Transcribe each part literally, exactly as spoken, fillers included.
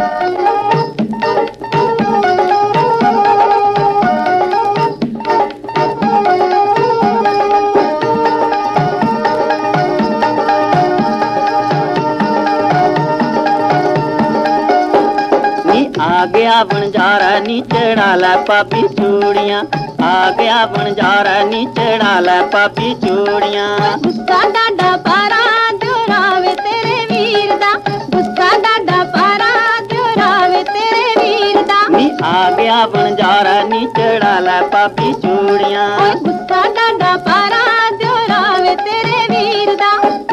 आ गया बनजारा नी चढ़ा लै पापी चूड़ियां, आ गया बनजारा नी चढ़ा लै पापी चूड़ियां। गुस्सा डाडा पारा जोरावे तेरे वीर दा, गुस्सा डाडा पारा जोरावे तेरे वीर दा। नी आ गया बनजारा नी चढ़ा लै पापी चूड़ियां, गुस्सा डाडा पारा जोरावे तेरे वीर दा।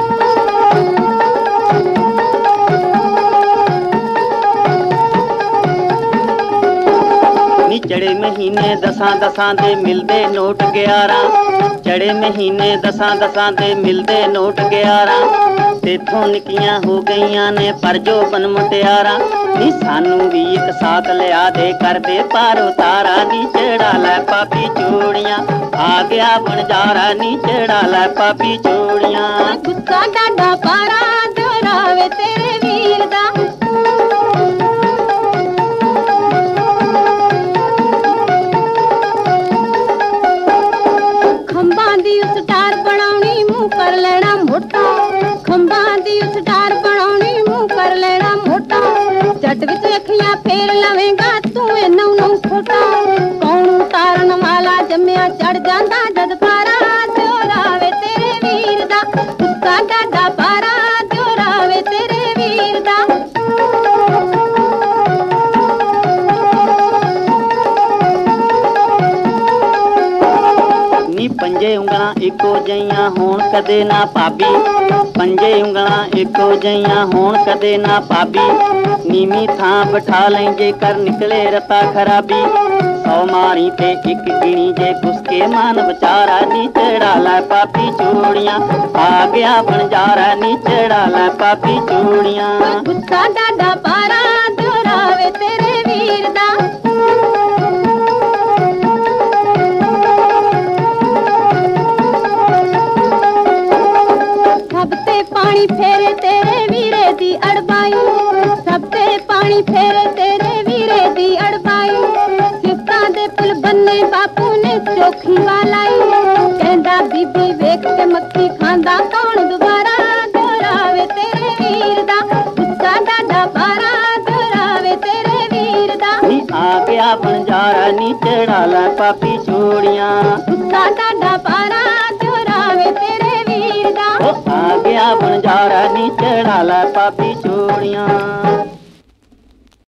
चढ़े महीने दसां दसां दे मिलदे नोट ग्यारह, चढ़े महीने दसां दसां दे मिलदे नोट ग्यारह। तेथों निक्कियां हो गईयां ने पर जो बन मुटियारा, नी सानू भी एक साथ लिया दे कर दे पार उतारा। नी चढ़ा लै पापी चूड़ियां, आ गया बनजारा नी चढ़ा लै पापी चूड़ियां। गुस्सा डाडा पारा जोरावे तेरे वीर दा। कर लेना मोटा, खंबां दी उस डार बनाउणी मुंह कर लेना मोटा। जट विच अखियां फेर लवेंगा तू इन्नू नू खोटा। कौन उतारन वाला जम्मिया चढ़ जांदा जद पारा जोरावे तेरे वीर दा। गुस्सा डाडा पारा जोरावे तेरे वीर दा। पंजे उंगलां इको जइयां होण कदे ना भाभी, पंजे उंगलां इको जइयां होण कदे ना भाभी। नीवी थां बिठा लें जे कर निकले रता खराबी, सौ मारी ते एक गिणी जे गुस्के मान बेचारा। नी चढ़ा लै पापी चूड़ियां, आ गया बनजारा नी चढ़ा लै पापी चूड़ियां। गुस्सा डाडा पारा जोरावे तेरे वीर दा। पानी फेरे तेरे वीरे दी अड़बाई, सबते पानी फेरे तेरे वीरे दी अड़बाई। सिफ्तां दे पुल बन्ने बापू ने चोखी वालाई, कहंदा बीबी वेख के मक्खी खांदा कौन दुबारा जोरावे तेरे वीर दा। गुस्सा डाडा पारा जोरावे तेरे वीर दा। नी आ गया बनजारा नी चढ़ा लै पापी चूड़ियां, गुस्सा डाडा पारा जोरावे तेरे वीर दा। आ गया बनजारा नी चढ़ा लै पापी चूड़ियां।